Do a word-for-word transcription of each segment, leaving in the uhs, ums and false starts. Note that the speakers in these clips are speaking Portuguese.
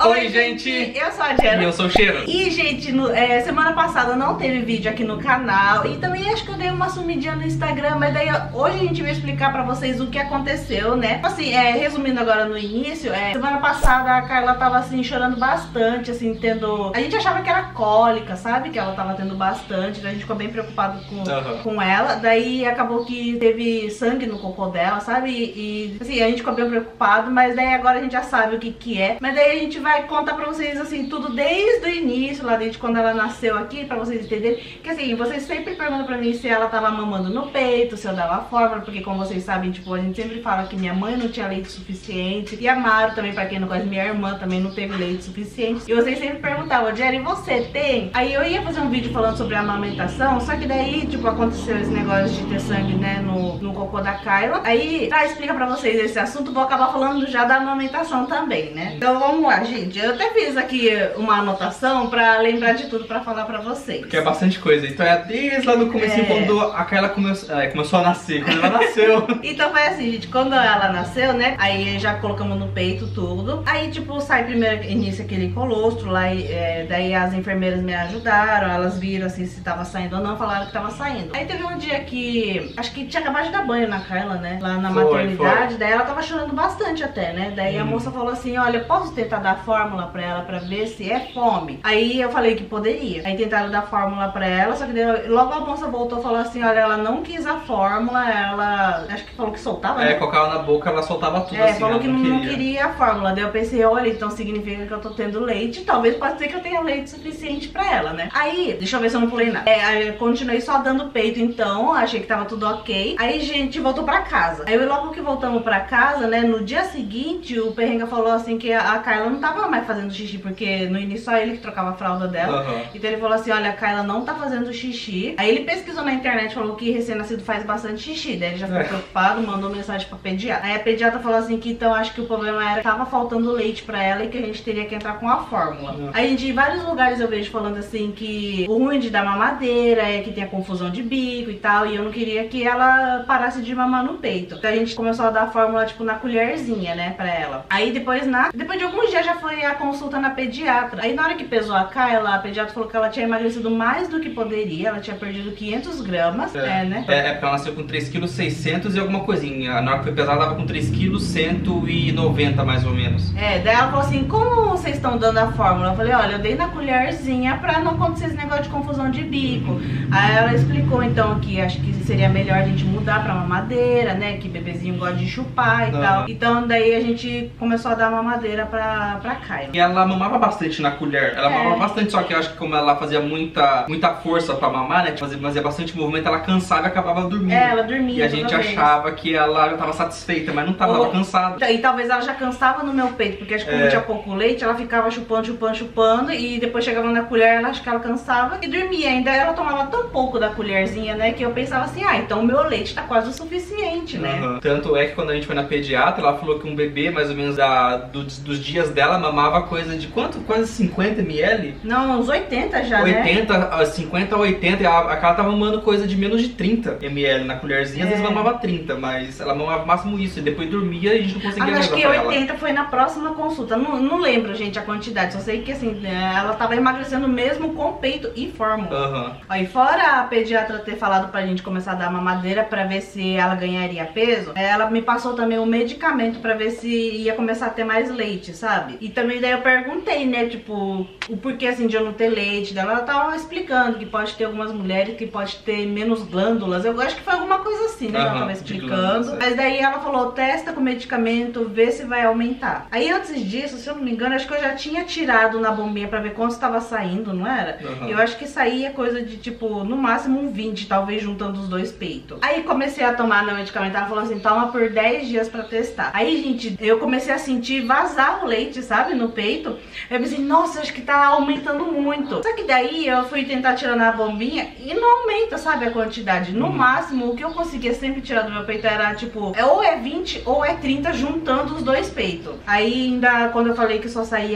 Oi, gente! Eu sou a Diana. E eu sou o Cheiro. E, gente, no, é, semana passada não teve vídeo aqui no canal. E também acho que eu dei uma sumidinha no Instagram. Mas daí hoje a gente vai explicar pra vocês o que aconteceu, né? Assim, é, resumindo agora no início, é, semana passada a Carla tava assim, chorando bastante, assim, tendo... A gente achava que era cólica, sabe? Que ela tava tendo bastante. Daí a gente ficou bem preocupado com, uhum. com ela. Daí acabou que teve sangue no cocô dela, sabe? E, assim, a gente ficou bem preocupado. Mas daí agora a gente já sabe o que que é. Mas daí a gente vai Vai contar pra vocês, assim, tudo desde o início, lá desde quando ela nasceu aqui, pra vocês entenderem. Que, assim, vocês sempre perguntam pra mim se ela tava mamando no peito, se eu dava fórmula, porque, como vocês sabem, tipo, a gente sempre fala que minha mãe não tinha leite suficiente. E a Maru também, pra quem não conhece, minha irmã também não teve leite suficiente. E vocês sempre perguntavam, Jerry, você tem? Aí eu ia fazer um vídeo falando sobre a amamentação, só que daí, tipo, aconteceu esse negócio de ter sangue, né, no, no cocô da Kyla. Aí, pra explicar pra vocês esse assunto, vou acabar falando já da amamentação também, né? Então vamos lá, gente. Eu até fiz aqui uma anotação pra lembrar de tudo pra falar pra vocês. Porque é bastante coisa. Então é desde lá no começo, é... quando a Kyla começou, é, começou a nascer, quando ela nasceu. Então foi assim, gente, quando ela nasceu, né, aí já colocamos no peito tudo. Aí, tipo, sai primeiro, inicia aquele colostro lá, e, é, daí as enfermeiras me ajudaram, elas viram assim se tava saindo ou não, falaram que tava saindo. Aí teve um dia que, acho que tinha acabado de dar banho na Kyla, né, lá na foi, maternidade, foi. Daí ela tava chorando bastante até, né, daí hum. a moça falou assim, olha, posso tentar dar fórmula pra ela pra ver se é fome? Aí eu falei que poderia. Aí tentaram dar fórmula pra ela, só que daí, logo a moça voltou e falou assim, olha, ela não quis a fórmula, ela, acho que falou que soltava, É, né? colocava na boca, ela soltava tudo, é, assim, falou que não queria. não queria a fórmula. Daí eu pensei, olha, então significa que eu tô tendo leite, talvez pode ser que eu tenha leite suficiente pra ela, né? Aí, deixa eu ver se eu não pulei nada. É, aí eu continuei só dando peito, então, achei que tava tudo ok. Aí, gente, voltou pra casa. Aí logo que voltamos pra casa, né, no dia seguinte, o Perrenga falou assim que a Kyla não tava mais fazendo xixi, porque no início só ele que trocava a fralda dela. Uhum. Então ele falou assim, olha, a Kyla não tá fazendo xixi. Aí ele pesquisou na internet, falou que recém-nascido faz bastante xixi. Daí ele já ficou é. preocupado, mandou mensagem pra pediatra. Aí a pediatra falou assim que então acho que o problema era que tava faltando leite pra ela e que a gente teria que entrar com a fórmula. Uhum. Aí, gente, em vários lugares eu vejo falando assim que o ruim de dar mamadeira é que tem a confusão de bico e tal. E eu não queria que ela parasse de mamar no peito. Então a gente começou a dar a fórmula, tipo, na colherzinha, né, pra ela. Aí depois, na... depois de alguns dias já foi a consulta na pediatra. Aí na hora que pesou a Kyla, a pediatra falou que ela tinha emagrecido mais do que poderia. Ela tinha perdido quinhentos gramas, é, é né? É, é porque ela nasceu com três vírgula seiscentos quilos e alguma coisinha. Na hora que foi pesar, ela tava com três vírgula cento e noventa mais ou menos. É, daí ela falou assim, como vocês estão dando a fórmula? Eu falei, olha, eu dei na colherzinha pra não acontecer esse negócio de confusão de bico. Uhum. Aí ela explicou então que acho que seria melhor a gente mudar pra mamadeira, né? Que bebezinho gosta de chupar e uhum. tal. Então daí a gente começou a dar mamadeira pra, pra Kyla. E ela mamava bastante na colher. Ela é. mamava bastante, só que eu acho que como ela fazia muita, muita força pra mamar, né? Fazia, fazia bastante movimento, ela cansava e acabava dormindo. É, ela dormia. E a gente achava vez. que ela já tava satisfeita, mas não tava, ela tava cansada. E talvez ela já cansava no meu peito, porque acho que como é. tinha pouco leite, ela ficava chupando, chupando, chupando. E depois chegava na colher, ela acho que ela cansava e dormia. Ainda ela tomava tão pouco da colherzinha, né? Que eu pensava assim, ah, então o meu leite tá quase o suficiente, né? Uhum. Tanto é que quando a gente foi na pediatra, ela falou que um bebê, mais ou menos da, dos, dos dias dela, mamava coisa de quanto? Quase cinquenta mililitros? Não, uns oitenta já, oitenta, né? cinquenta a oitenta, a Carla tava mamando coisa de menos de trinta mililitros na colherzinha, é. às vezes mamava trinta, mas ela mamava máximo isso, e depois dormia e a gente não conseguia ah, levar acho que pra oitenta ela. Foi na próxima consulta, não, não lembro, gente, a quantidade, só sei que assim, ela tava emagrecendo mesmo com peito e fórmula. Uhum. Aí fora a pediatra ter falado pra gente começar a dar mamadeira pra ver se ela ganharia peso, ela me passou também um medicamento pra ver se ia começar a ter mais leite, sabe? E também daí eu perguntei, né, tipo, o porquê assim de eu não ter leite dela. Ela tava explicando que pode ter algumas mulheres que pode ter menos glândulas. Eu acho que foi alguma coisa assim, né? Uhum, ela tava explicando. Mas daí ela falou, testa com medicamento, vê se vai aumentar. Aí antes disso, se eu não me engano, acho que eu já tinha tirado na bombinha pra ver quanto estava saindo, não era? Uhum. Eu acho que saía coisa de tipo, no máximo um vinte, talvez juntando os dois peitos. Aí comecei a tomar meu medicamento, ela falou assim, toma por dez dias pra testar. Aí, gente, eu comecei a sentir vazar o leite, sabe, no peito. Eu pensei, nossa, acho que tá aumentando muito. Só que daí eu fui tentar tirar na bombinha e não aumenta, sabe, a quantidade. No uhum. máximo, o que eu conseguia sempre tirar do meu peito era tipo, ou é vinte ou é trinta juntando os dois peitos. Aí ainda, quando eu falei que só saía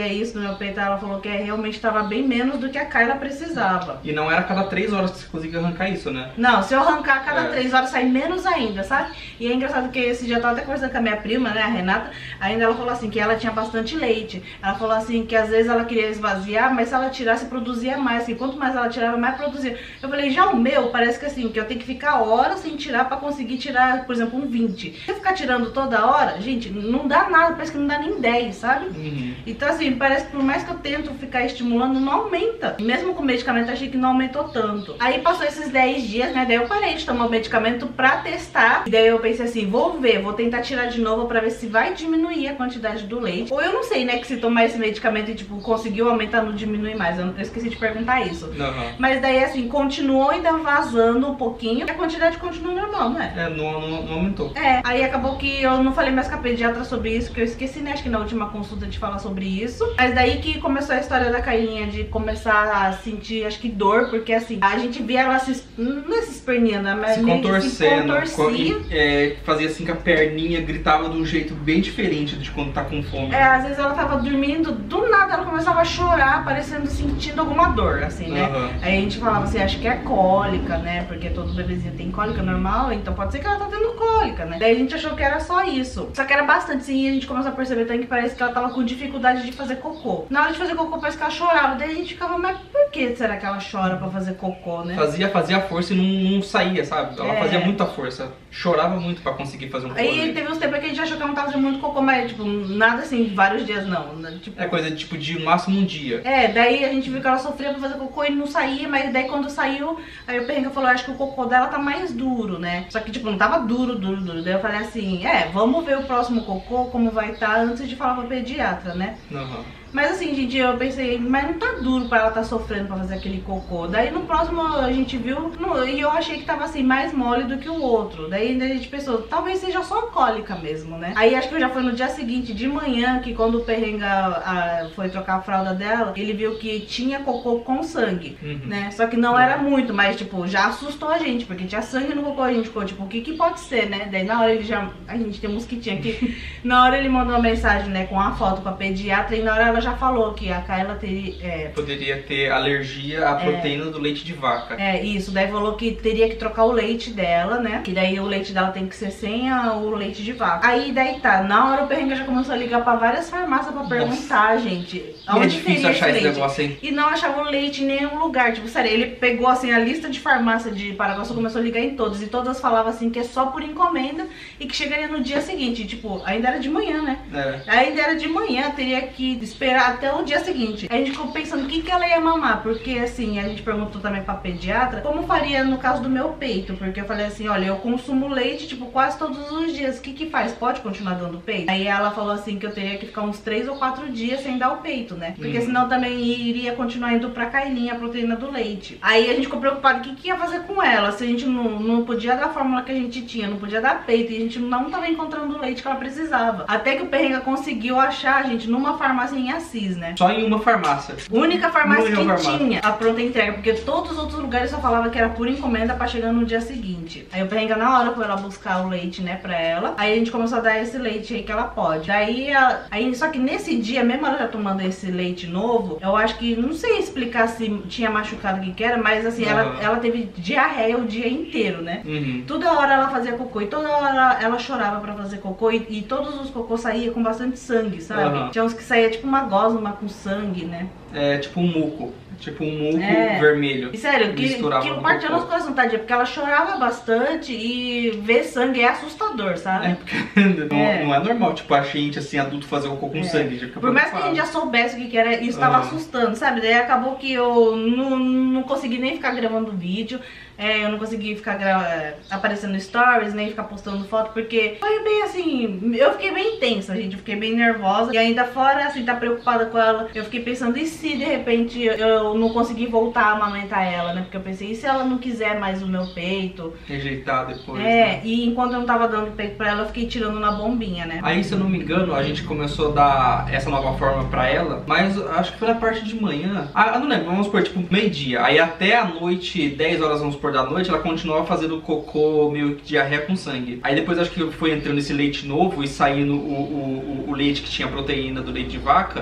fazia isso no meu peito, ela falou que realmente estava bem menos do que a Kayla precisava. E não era a cada três horas que você conseguia arrancar isso, né? Não, se eu arrancar a cada é. três horas sai menos ainda, sabe? E é engraçado que esse dia eu tava até conversando com a minha prima, né, a Renata, ainda ela falou assim que ela tinha bastante leite. Ela falou assim que às vezes ela queria esvaziar, mas se ela tirasse produzia mais, que quanto mais ela tirava, mais produzia. Eu falei, já o meu parece que assim, que eu tenho que ficar horas sem tirar pra conseguir tirar, por exemplo, um vinte. Se eu ficar tirando toda hora, gente, não dá nada, parece que não dá nem dez, sabe? Uhum. Então assim, parece que por mais que eu tento ficar estimulando, não aumenta. Mesmo com medicamento, achei que não aumentou tanto. Aí passou esses dez dias, né, daí eu parei de tomar o medicamento pra testar. E daí eu pensei assim, vou ver, vou tentar tirar de novo pra ver se vai diminuir a quantidade do leite. Ou eu não sei, né, que se tomar esse medicamento e tipo, conseguiu aumentar, não diminui mais. Eu, eu esqueci de perguntar isso. Uhum. Mas daí assim, continuou ainda vazando um pouquinho. E a quantidade continua normal, não é? É, não, não, não aumentou. É, aí acabou que eu não falei mais com a pediatra sobre isso, que eu esqueci, né, acho que na última consulta de falar sobre isso. Mas daí que começou a história da Kaylinha de começar a sentir, acho que dor, porque assim, a gente via ela se, não é se esperneando, mas se meio contorcendo, que se contorcia. É, fazia assim com a perninha, gritava de um jeito bem diferente de quando tá com fome. É, às vezes ela tava dormindo, do nada ela começava a chorar, parecendo sentindo alguma dor, assim, né? Uhum. Aí a gente falava assim, acho que é cólica, né? Porque todo bebezinho tem cólica normal, então pode ser que ela tá tendo cólica, né? Daí a gente achou que era só isso. Só que era bastante, sim, e a gente começou a perceber também que parece que ela tava com dificuldade de fazer cocô. Na hora de fazer cocô parece que ela chorava, daí a gente ficava, mas por que será que ela chora pra fazer cocô, né? Fazia, fazia força e não, não saía, sabe? Ela É. fazia muita força, chorava muito pra conseguir fazer um cocô. Aí teve uns tempos que a gente achou que ela não tava fazendo muito cocô, mas tipo, nada assim, vários dias não, né? Tipo, é coisa de tipo de máximo um dia. É, daí a gente viu que ela sofria pra fazer cocô e não saía, mas daí quando saiu, aí o Perrenga falou, acho que o cocô dela tá mais duro, né? Só que tipo, não tava duro, duro, duro. Daí eu falei assim, é, vamos ver o próximo cocô, como vai estar, antes de falar pra pediatra, né? Uhum. Mas assim, gente, eu pensei, mas não tá duro pra ela tá sofrendo pra fazer aquele cocô. Daí no próximo a gente viu, no, e eu achei que tava assim, mais mole do que o outro. Daí a gente pensou, talvez seja só cólica mesmo, né? Aí acho que já foi no dia seguinte, de manhã, que quando o Perrenga a, foi trocar a fralda dela, ele viu que tinha cocô com sangue, uhum. né? Só que não era muito, mas tipo, já assustou a gente, porque tinha sangue no cocô. A gente ficou tipo, o que que pode ser, né? Daí na hora ele já, a gente tem um mosquitinho aqui. Na hora ele mandou uma mensagem, né, com a foto pra pediatra, e na hora ela já falou que a Kayla teria... É, poderia ter alergia à proteína é, do leite de vaca. É, isso. Daí falou que teria que trocar o leite dela, né? Que daí o leite dela tem que ser sem a, o leite de vaca. Aí daí tá, na hora o Perrenga já começou a ligar pra várias farmácias pra perguntar, Nossa. gente. E é difícil achar esse, esse negócio, hein? E não achava o leite em nenhum lugar. Tipo, sério, ele pegou assim a lista de farmácia de Paraguaçu, começou a ligar em todas. E todas falavam assim que é só por encomenda e que chegaria no dia seguinte. Tipo, ainda era de manhã, né? É. Ainda era de manhã, teria que esperar até o dia seguinte. A gente ficou pensando o que, que ela ia mamar, porque assim, a gente perguntou também pra pediatra como faria no caso do meu peito, porque eu falei assim, olha, eu consumo leite, tipo, quase todos os dias, o que que faz? Pode continuar dando peito? Aí ela falou assim que eu teria que ficar uns três ou quatro dias sem dar o peito, né? Porque Uhum. senão também iria continuar indo pra Kaylinha a proteína do leite. Aí a gente ficou preocupado, o que que ia fazer com ela? Se a gente não, não podia dar a fórmula que a gente tinha, não podia dar peito, e a gente não tava encontrando o leite que ela precisava. Até que o Perrenga conseguiu achar, gente, numa farmácia em Assis, né? Só em uma farmácia. Única farmácia Única que farmácia. tinha a pronta entrega, porque todos os outros lugares só falavam que era por encomenda pra chegar no dia seguinte. Aí o Perrenga na hora foi lá buscar o leite, né, pra ela. Aí a gente começou a dar esse leite aí que ela pode. Daí, a, aí só que nesse dia, mesmo ela já tomando esse leite novo, eu acho que, não sei explicar se tinha machucado o que que era, mas assim, uhum. ela, ela teve diarreia o dia inteiro, né? Uhum. Toda hora ela fazia cocô e toda hora ela chorava pra fazer cocô e, e todos os cocôs saíam com bastante sangue, sabe? Uhum. Tinha uns que saía tipo uma gosma com sangue, né? É tipo um muco. Tipo um muco é. vermelho. E sério, que, que partiu nos coração, tadinha, porque ela chorava bastante e ver sangue é assustador, sabe? É, porque não é, não é normal, tipo, a gente, assim, adulto fazer cocô com é. sangue. Fica Por mais que a gente já soubesse o que, que era, isso tava uhum. assustando, sabe? Daí acabou que eu não, não consegui nem ficar gravando vídeo. É, eu não consegui ficar aparecendo stories, nem ficar postando foto, porque foi bem assim, eu fiquei bem tensa, gente, eu fiquei bem nervosa. E ainda fora, assim, tá preocupada com ela, eu fiquei pensando, e se de repente eu não conseguir voltar a amamentar ela, né? Porque eu pensei, e se ela não quiser mais o meu peito? Rejeitar depois, É, né? E enquanto eu não tava dando peito pra ela, eu fiquei tirando na bombinha, né? Aí, se eu não me engano, a gente começou a dar essa nova forma pra ela, mas acho que foi na parte de manhã. Ah, eu não lembro, vamos supor, tipo, meio-dia. Aí até a noite, dez horas, vamos supor, da noite, ela continuava fazendo cocô meio que diarreia com sangue. Aí depois acho que foi entrando esse leite novo e saindo o, o, o leite que tinha proteína do leite de vaca.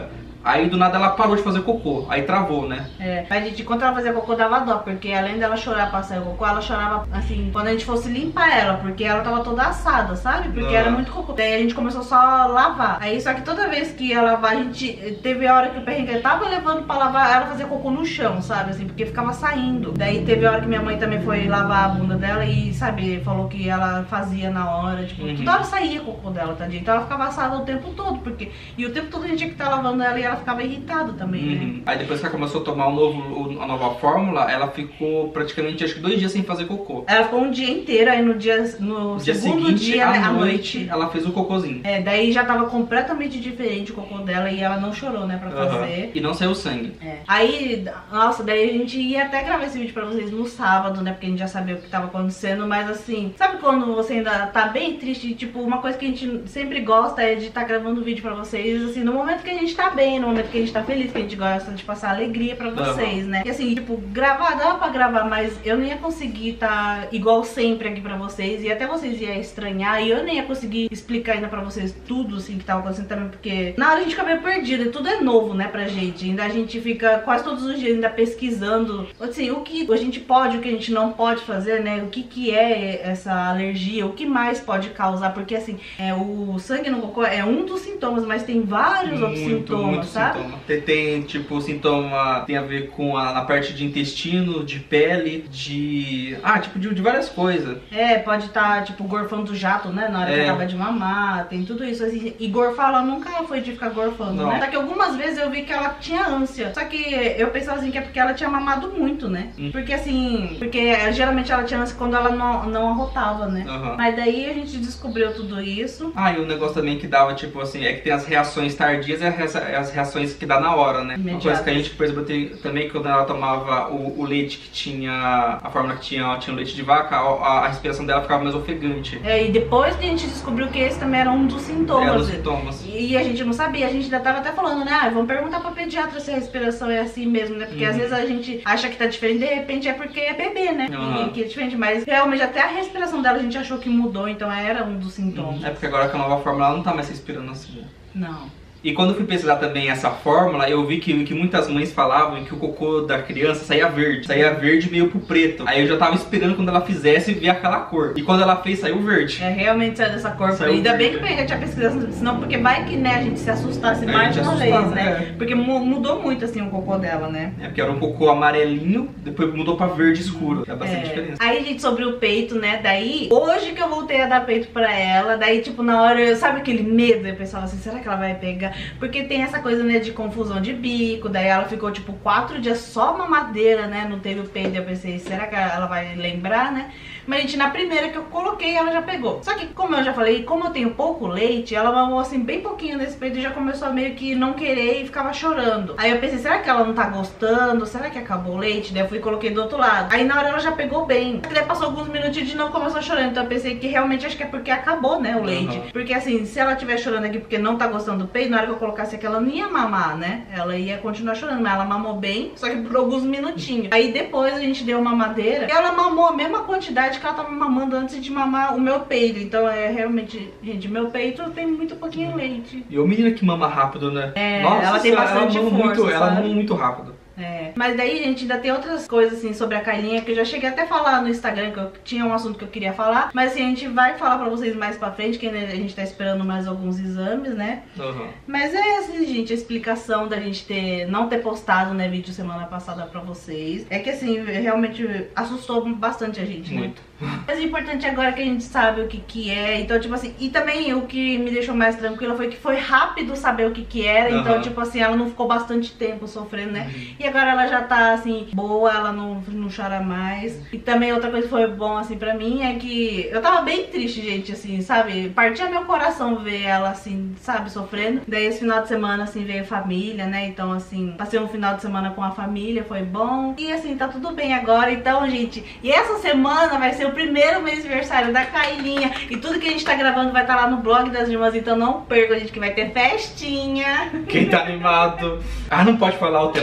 Aí do nada ela parou de fazer cocô, aí travou, né? É, a gente, quando ela fazia cocô dava dó, porque além dela chorar pra sair o cocô, ela chorava assim, quando a gente fosse limpar ela, porque ela tava toda assada, sabe? Porque ah. era muito cocô. Daí a gente começou só a lavar. Aí só que toda vez que ia lavar, a gente teve a hora que o perrengue tava levando pra lavar, ela fazia cocô no chão, sabe? Assim, porque ficava saindo. Daí teve a hora que minha mãe também foi lavar a bunda dela e, sabe, falou que ela fazia na hora, tipo, uhum. toda hora saía cocô dela, tadinha. Então ela ficava assada o tempo todo, porque. E o tempo todo a gente tinha que estar lavando ela e ela ficava irritada também, uhum. né? Aí depois que ela começou a tomar o novo, a nova fórmula, ela ficou praticamente acho que dois dias sem fazer cocô. Ela ficou um dia inteiro, aí no dia no, no dia segundo seguinte, dia, à né, noite, à noite, ela fez o cocôzinho. É, daí já tava completamente diferente o cocô dela e ela não chorou, né, pra fazer. Uhum. E não saiu sangue. É. Aí, nossa, daí a gente ia até gravar esse vídeo pra vocês no sábado, né, porque a gente já sabia o que tava acontecendo, mas assim, sabe quando você ainda tá bem triste? Tipo, uma coisa que a gente sempre gosta é de estar tá gravando vídeo pra vocês, assim, no momento que a gente tá bem, no momento que a gente tá feliz, que a gente gosta de passar alegria pra vocês, uhum. né? E assim, tipo, gravar, dava pra gravar, mas eu não ia conseguir tá igual sempre aqui pra vocês, e até vocês iam estranhar, e eu nem ia conseguir explicar ainda pra vocês tudo, assim, que tava acontecendo também, porque na hora a gente fica meio perdido, e tudo é novo, né, pra gente, ainda a gente fica quase todos os dias ainda pesquisando, assim, o que a gente pode, o que a gente não pode fazer, né, o que que é essa alergia, o que mais pode causar, porque assim, é, o sangue no cocô é um dos sintomas, mas tem vários muito, outros sintomas, muito sabe? Sintoma. Tem, tem, tipo, sintoma tem a ver com a, a parte de intestino, de pele, de... Ah, tipo, de, de várias coisas. É, pode estar, tá, tipo, gorfando do jato, né, na hora é. que acaba de mamar, tem tudo isso, assim, e gorfar, ela nunca foi de ficar gorfando, não. né? Só que algumas vezes eu vi que ela tinha ânsia, só que eu pensava assim, que é porque ela tinha mamado muito, né? Hum. Porque assim, porque geralmente ela tinha ânsia quando ela não, não arrotava, né? Uhum. Mas daí a gente descobriu tudo isso. Ah, e o negócio também que dava, tipo assim, é que tem as reações tardias e as reações que dá na hora, né? Imediato. Uma coisa que a gente percebeu também, quando ela tomava o, o leite que tinha, a forma que tinha, tinha o leite de vaca, a, a respiração dela ficava mais ofegante. É, e depois que a gente descobriu que esse também era um dos sintomas. É, um dos sintomas. E, e a gente não sabia, a gente ainda tava até falando, né? Ah, vamos perguntar pra pediatra se a respiração é assim mesmo, né? Porque uhum. às vezes a gente acha que tá diferente, de repente é porque é bebê, né? Uhum. E que é diferente, mas realmente até a respiração dela a gente achou que mudou, então era um dos sintomas. Uhum. É porque agora com a nova fórmula ela não tá mais respirando assim. Não. E quando eu fui pesquisar também essa fórmula, eu vi que, que muitas mães falavam que o cocô da criança saía verde. Saía verde meio pro preto. Aí eu já tava esperando quando ela fizesse ver aquela cor. E quando ela fez, saiu verde. É, realmente saiu dessa cor. Saiu Ainda verde. Bem que eu tinha pesquisado, senão porque vai que, né, a gente se assustasse mais uma vez, né? É. Porque mudou muito, assim, o cocô dela, né? É, porque era um cocô amarelinho, depois mudou pra verde escuro. É bastante é. diferença. Aí, gente, sobre o peito, né, daí, hoje que eu voltei a dar peito pra ela, daí, tipo, na hora, eu, sabe aquele medo? Eu pensava assim, será que ela vai pegar? Porque tem essa coisa, né, de confusão de bico, daí ela ficou, tipo, quatro dias só mamadeira, né, não teve o peito, eu pensei, será que ela vai lembrar, né? Mas, gente, na primeira que eu coloquei, ela já pegou. Só que, como eu já falei, como eu tenho pouco leite, ela mamou, assim, bem pouquinho nesse peito e já começou a meio que não querer e ficava chorando. Aí eu pensei, será que ela não tá gostando? Será que acabou o leite? Daí eu fui e coloquei do outro lado. Aí na hora ela já pegou bem. Daí passou alguns minutinhos de novo, começou chorando. Então eu pensei que realmente acho que é porque acabou, né, o leite. Uhum. Porque, assim, se ela estiver chorando aqui porque não tá gostando do peito, na hora que eu colocasse aqui, ela não ia mamar, né? Ela ia continuar chorando, mas ela mamou bem, só que por alguns minutinhos. Aí depois a gente deu uma mamadeira e ela mamou a mesma quantidade que ela tava mamando antes de mamar o meu peito. Então é realmente, gente, meu peito tem muito pouquinho de leite. E o menino que mama rápido, né? É, Nossa, ela tem bastante ela força, muito, Ela sabe? mama muito rápido. É. Mas daí, gente, ainda tem outras coisas, assim, sobre a Kailinha, que eu já cheguei até a falar no Instagram, que eu tinha um assunto que eu queria falar. Mas, assim, a gente vai falar pra vocês mais pra frente, que a gente tá esperando mais alguns exames, né? Uhum. Mas é, assim, gente, a explicação da gente ter, não ter postado, né, vídeo semana passada pra vocês. É que, assim, realmente assustou bastante a gente, né? Muito. Mas o importante agora é que a gente sabe o que que é. Então, tipo assim, e também o que me deixou mais tranquila foi que foi rápido saber o que que era. Uhum. Então, tipo assim, ela não ficou bastante tempo sofrendo, né? Uhum. E agora ela já tá, assim, boa, ela não, não chora mais. E também outra coisa que foi bom, assim, pra mim é que eu tava bem triste, gente, assim, sabe? Partia meu coração ver ela, assim, sabe, sofrendo. Daí esse final de semana, assim, veio família, né? Então, assim, passei um final de semana com a família, foi bom. E, assim, tá tudo bem agora. Então, gente, e essa semana vai ser o primeiro mês de aniversário da Kailinha. E tudo que a gente tá gravando vai estar tá lá no blog das irmãs. Então não perca, gente, que vai ter festinha. Quem tá animado? Ah, não pode falar o tema do... do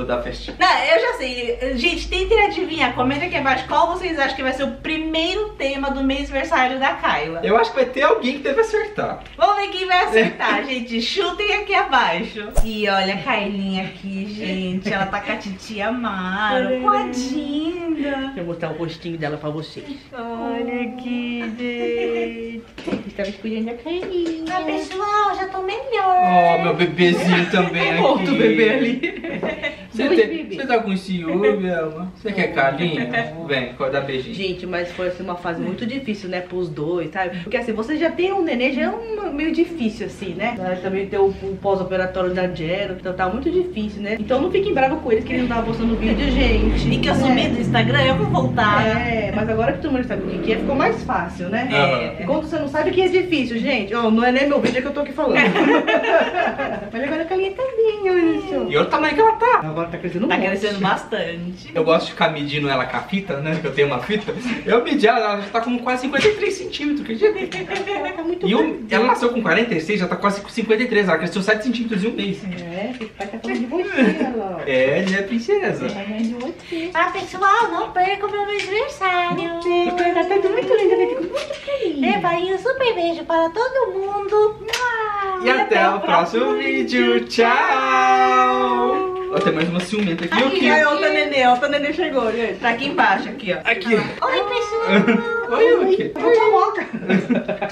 do, da festinha. Não, eu já sei. Gente, tentem adivinhar. Comenta aqui abaixo qual vocês acham que vai ser o primeiro tema do mês-versário da Kyla. Eu acho que vai ter alguém que deve acertar. Vamos ver quem vai acertar, gente. Chutem aqui abaixo. E olha a Kylinha aqui, gente. Ela tá com a titia Amaro. Coadinha. Deixa eu mostrar o rostinho dela pra vocês. Olha aqui, gente. Estava escolhendo a Kylinha. Ah, pessoal, já tô melhor. Ó, meu bebezinho também aqui. Outro bebê ali. Você, Dois tem, bebês. você tá com ciúme, Elma? Você quer carinho? Vem, pode dar beijinho. Gente, mas foi assim, uma fase muito difícil, né, pros dois, sabe? Porque assim, você já tem um nenê, já é um, meio difícil, assim, né? Aí também tem o, o pós-operatório da Jero, então tá muito difícil, né? Então não fiquem bravos com eles que eles não estavam postando vídeo, gente. E que eu sumi do Instagram, eu vou voltar. É, mas agora que todo mundo sabe o que é, ficou mais fácil, né? É. Quando você não sabe que é difícil, gente, ó, não é nem meu vídeo, é que eu tô aqui falando. Mas agora a Kylinha também, olha só. E olha o tamanho que ela tá. Agora tá crescendo Tá muito. crescendo bastante. Eu gosto de ficar medindo ela com a fita, né? Que eu tenho uma fita. Eu medi ela, ela já tá com quase cinquenta e três centímetros, acredita? Ela tá muito E eu, grande. ela nasceu com quarenta e seis, já tá quase com cinquenta e três. Ela cresceu sete centímetros em um mês. É, o pai tá falando de você, ela, ó. É, ele é princesa. Tá falando de você. Ah, pessoal, não perca o meu aniversário. Ela tá muito linda, eu fico muito feliz. É, vai um super beijo para todo mundo. E até o próximo vídeo. Tchau! Ó, tem mais uma ciumenta aqui. Aqui, Aqui, aí, Outra nenê, outra nenê chegou, gente. Tá aqui embaixo, aqui, ó. aqui. Oi, pessoal. Oi, o quê? Oi, boca.